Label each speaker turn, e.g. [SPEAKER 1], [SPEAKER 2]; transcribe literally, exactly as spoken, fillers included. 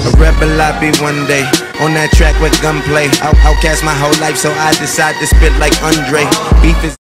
[SPEAKER 1] A rebel I be one day, on that track with gunplay. Out, outcast my whole life, so I decide to spit like Andre. Beef is